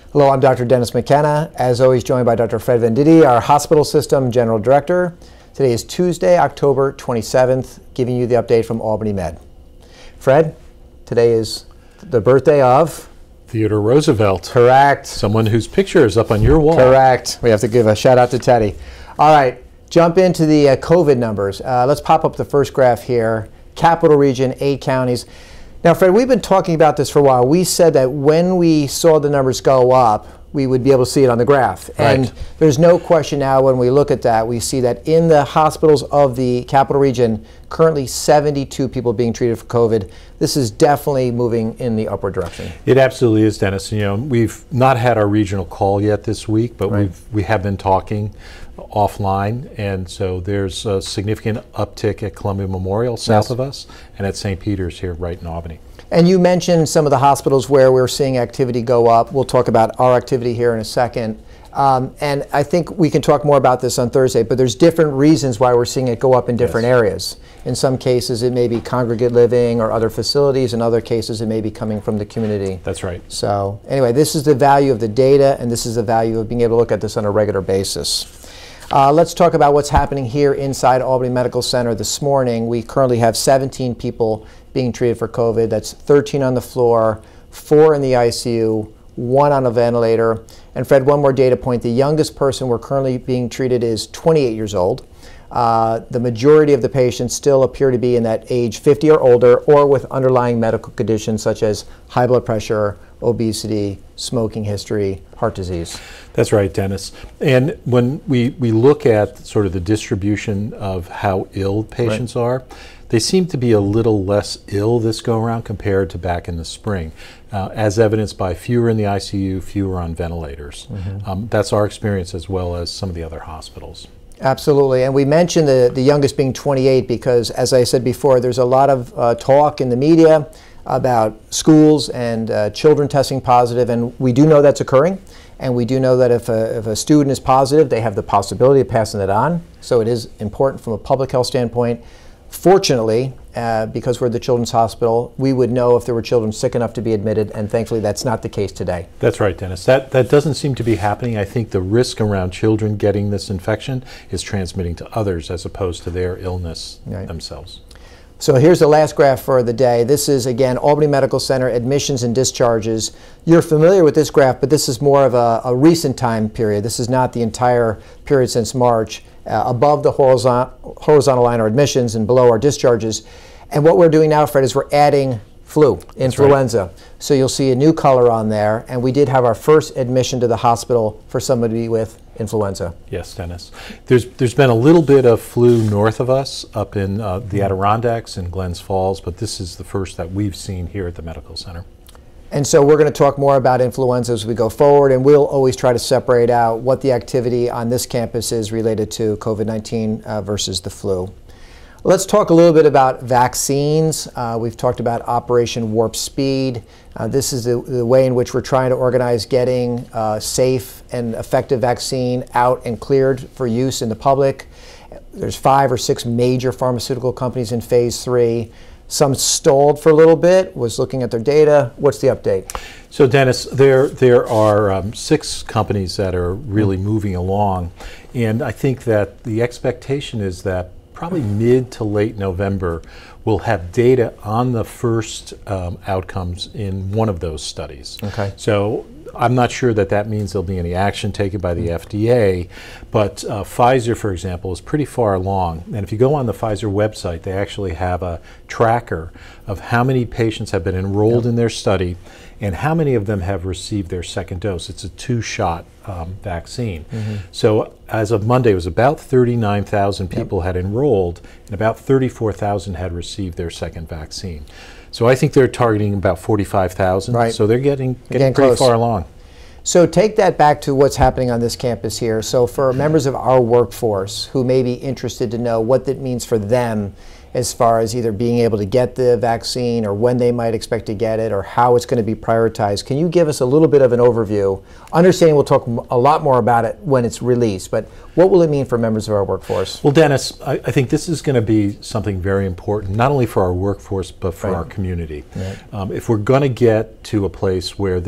Hello, I'm Dr. Dennis McKenna, as always joined by Dr. Fred Venditti, our hospital system general director. Today is Tuesday, October 27th, giving you the update from Albany Med. Fred, today is the birthday of? Theodore Roosevelt. Correct. Someone whose picture is up on your wall. Correct. We have to give a shout out to Teddy. All right, jump into the COVID numbers. Let's pop up the first graph here. Capital region, 8 counties. Now, Fred, we've been talking about this for a while. We said that when we saw the numbers go up, we would be able to see it on the graph. Right. And there's no question now when we look at that, we see that in the hospitals of the capital region, currently 72 people being treated for COVID. This is definitely moving in the upward direction. It absolutely is, Dennis. You know, we've not had our regional call yet this week, but Right. we have been talking offline, and so there's a significant uptick at Columbia Memorial south of us and at St. Peter's here right in Albany. And you mentioned some of the hospitals where we're seeing activity go up. We'll talk about our activity here in a second. And I think we can talk more about this on Thursday, but there's different reasons why we're seeing it go up in different areas. In some cases, it may be congregate living or other facilities. In other cases, it may be coming from the community. That's right. So anyway, this is the value of the data, and this is the value of being able to look at this on a regular basis. Let's talk about what's happening here inside Albany Medical Center this morning. We currently have 17 people being treated for COVID. That's 13 on the floor, 4 in the ICU, 1 on a ventilator. And Fred, one more data point. The youngest person we're currently being treated is 28 years old. The majority of the patients still appear to be in that age 50 or older, or with underlying medical conditions such as high blood pressure, obesity, smoking history, heart disease. That's right, Dennis. And when we look at sort of the distribution of how ill patients are, they seem to be a little less ill this go around compared to back in the spring, as evidenced by fewer in the ICU, fewer on ventilators. That's our experience as well as some of the other hospitals. Absolutely. And we mentioned the youngest being 28 because, as I said before, there's a lot of talk in the media about schools and children testing positive, and we do know that's occurring. And we do know that if a student is positive, they have the possibility of passing it on. So it is important from a public health standpoint. Fortunately, because we're the Children's Hospital, we would know if there were children sick enough to be admitted, and thankfully that's not the case today. That's right, Dennis. That doesn't seem to be happening. I think the risk around children getting this infection is transmitting to others as opposed to their illness themselves. So here's the last graph for the day. This is, again, Albany Medical Center admissions and discharges. You're familiar with this graph, but this is more of a recent time period. This is not the entire period since March. Above the horizontal line are admissions and below are discharges. And what we're doing now, Fred, is we're adding influenza. Right. So you'll see a new color on there, and we did have our first admission to the hospital for somebody with influenza. Yes, Dennis. There's been a little bit of flu north of us, up in the Adirondacks and Glens Falls, but this is the first that we've seen here at the medical center. And so we're going to talk more about influenza as we go forward, and we'll always try to separate out what the activity on this campus is related to COVID-19 versus the flu. Let's talk a little bit about vaccines. We've talked about Operation Warp Speed. This is the way in which we're trying to organize getting safe and effective vaccine out and cleared for use in the public. There's 5 or 6 major pharmaceutical companies in phase 3. Some stalled for a little bit, was looking at their data. What's the update? So Dennis, there are 6 companies that are really moving along, and I think that the expectation is that probably mid to late November, we'll have data on the first outcomes in one of those studies. Okay. So I'm not sure that means there'll be any action taken by the FDA, but Pfizer, for example, is pretty far along. And if you go on the Pfizer website, they actually have a tracker of how many patients have been enrolled in their study and how many of them have received their second dose. It's a 2-shot vaccine. So as of Monday, it was about 39,000 people had enrolled, and about 34,000 had received their second vaccine. So I think they're targeting about 45,000. Right. So they're getting pretty close. far along. So take that back to what's happening on this campus here. So for members of our workforce who may be interested to know what that means for them as far as either being able to get the vaccine or when they might expect to get it or how it's going to be prioritized, can you give us a little bit of an overview? Understanding we'll talk a lot more about it when it's released, but what will it mean for members of our workforce? Well, Dennis, I think this is going to be something very important, not only for our workforce, but for our community. If we're going to get to a place where this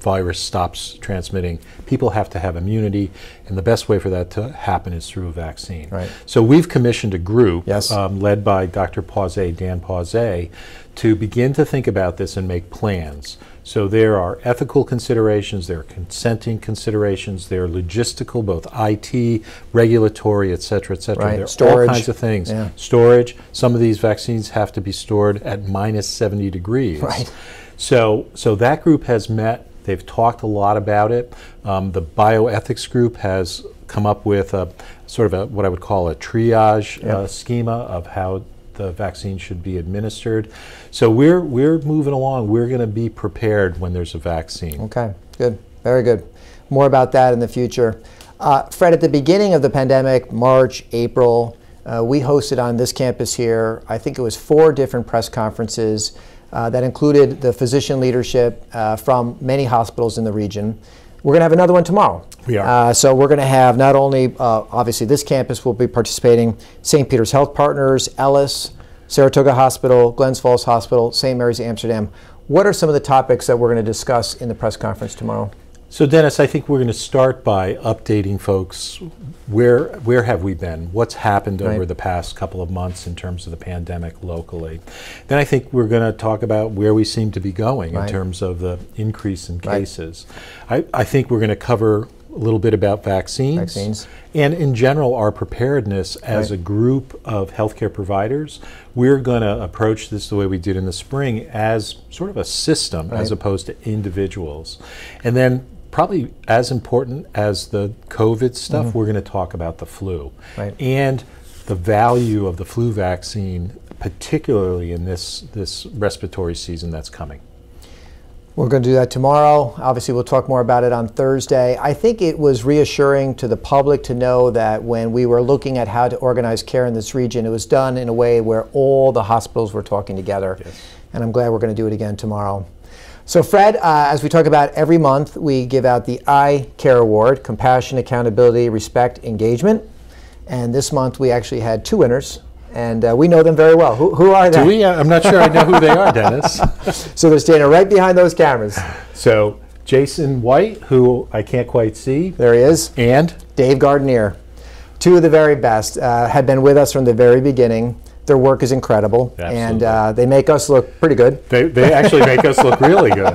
virus stops transmitting. People have to have immunity, and the best way for that to happen is through a vaccine. Right. So we've commissioned a group Yes. led by Dr. Pausé, Dan Pausé, to begin to think about this and make plans. So there are ethical considerations, there are consenting considerations, there are logistical, both IT, regulatory, et cetera, et cetera. Right. There are Storage. all kinds of things. Yeah. Storage. Some of these vaccines have to be stored at minus 70 degrees. Right. So that group has met. They've talked a lot about it. The bioethics group has come up with a sort of what I would call a triage schema of how the vaccine should be administered. So we're moving along. We're going to be prepared when there's a vaccine. Okay, good, very good. More about that in the future. Fred, at the beginning of the pandemic, March, April, we hosted on this campus here, I think it was 4 different press conferences that included the physician leadership from many hospitals in the region. We're going to have another one tomorrow. We are. So we're going to have not only, obviously this campus will be participating, St. Peter's Health Partners, Ellis, Saratoga Hospital, Glens Falls Hospital, St. Mary's Amsterdam. What are some of the topics that we're going to discuss in the press conference tomorrow? So Dennis, I think we're going to start by updating folks. Where have we been? What's happened over the past couple of months in terms of the pandemic locally? Then I think we're going to talk about where we seem to be going in terms of the increase in cases. I think we're going to cover a little bit about vaccines. And in general, our preparedness as a group of healthcare providers. We're going to approach this the way we did in the spring as sort of a system as opposed to individuals. And then probably as important as the COVID stuff, we're going to talk about the flu and the value of the flu vaccine, particularly in this respiratory season that's coming. We're going to do that tomorrow. Obviously, we'll talk more about it on Thursday. I think it was reassuring to the public to know that when we were looking at how to organize care in this region, it was done in a way where all the hospitals were talking together. And I'm glad we're going to do it again tomorrow. So Fred, as we talk about every month, we give out the iCare Award, Compassion, Accountability, Respect, Engagement. And this month we actually had 2 winners. And we know them very well. Who are they? Do we? I'm not sure I know who they are, Dennis. So they're standing right behind those cameras. So Jason White, who I can't quite see. There he is. And Dave Gardenier. 2 of the very best. Had been with us from the very beginning. Their work is incredible. Absolutely. And they make us look pretty good. They actually make us look really good.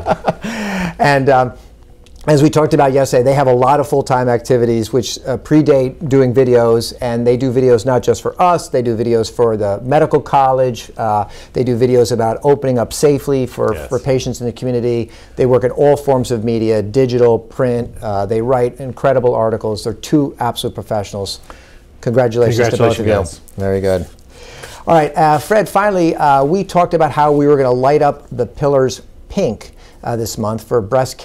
And as we talked about yesterday, they have a lot of full-time activities which predate doing videos, and they do videos not just for us, they do videos for the medical college, they do videos about opening up safely for patients in the community. They work in all forms of media, digital, print, they write incredible articles. They're 2 absolute professionals. Congratulations to both of you. Very good. All right, Fred, finally, we talked about how we were going to light up the pillars pink this month for Breast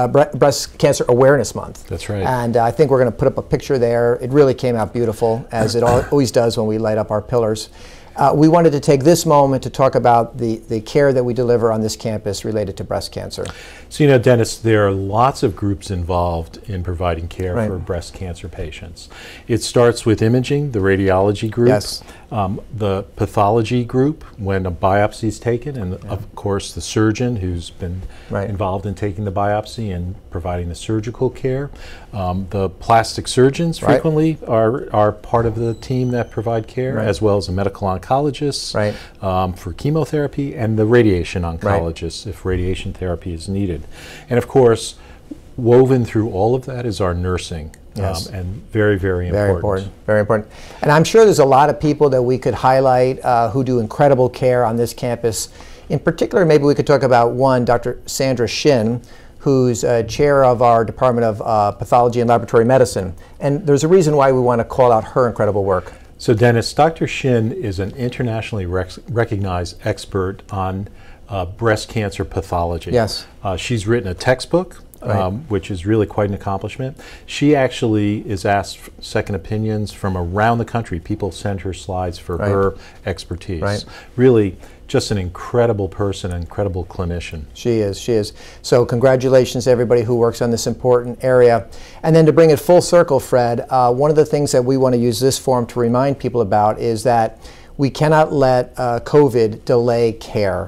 Cancer Awareness Month. That's right. And I think we're going to put up a picture there. It really came out beautiful, as it always does when we light up our pillars. We wanted to take this moment to talk about the care that we deliver on this campus related to breast cancer. So, you know, Dennis, there are lots of groups involved in providing care for breast cancer patients. It starts with imaging, the radiology group, the pathology group when a biopsy is taken, and of course the surgeon who's been involved in taking the biopsy and providing the surgical care. The plastic surgeons frequently are part of the team that provide care, as well as a medical oncologist for chemotherapy, and the radiation oncologist if radiation therapy is needed. And of course, woven through all of that is our nursing. And very, very important. Very important, very important. And I'm sure there's a lot of people that we could highlight who do incredible care on this campus. In particular, maybe we could talk about one, Dr. Sandra Shin, who's chair of our Department of Pathology and Laboratory Medicine. And there's a reason why we want to call out her incredible work. So Dennis, Dr. Shin is an internationally recognized expert on breast cancer pathology. She's written a textbook, which is really quite an accomplishment. She actually is asked second opinions from around the country. People send her slides for her expertise. Really just an incredible person, an incredible clinician. She is, she is. So congratulations to everybody who works on this important area. And then to bring it full circle, Fred, one of the things that we want to use this forum to remind people about is that we cannot let COVID delay care.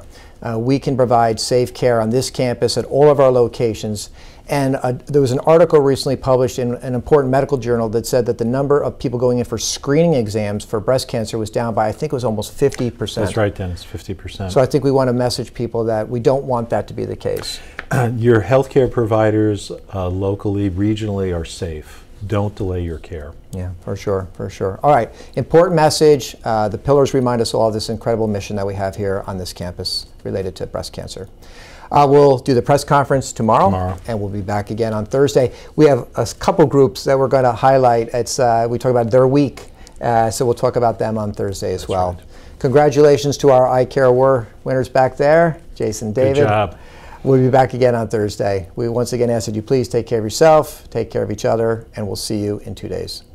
We can provide safe care on this campus at all of our locations. And there was an article recently published in an important medical journal that said that the number of people going in for screening exams for breast cancer was down by, I think it was almost 50%. That's right, Dennis, 50%. So I think we want to message people that we don't want that to be the case. Your healthcare providers locally, regionally are safe. Don't delay your care. Yeah, for sure, for sure. All right, important message. The pillars remind us all of this incredible mission that we have here on this campus related to breast cancer. We'll do the press conference tomorrow, and we'll be back again on Thursday. We have a couple groups that we're going to highlight. We talk about their week, so we'll talk about them on Thursday as well. Right. Congratulations to our eye care award winners back there, Jason, David. Good job. We'll be back again on Thursday. We once again ask that you please take care of yourself, take care of each other, and we'll see you in 2 days.